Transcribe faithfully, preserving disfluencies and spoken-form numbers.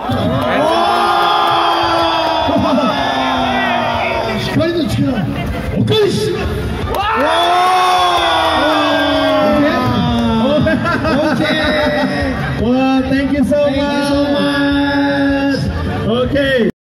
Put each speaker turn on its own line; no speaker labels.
光の力お返しします。Okay. Well, thank you so much. Okay.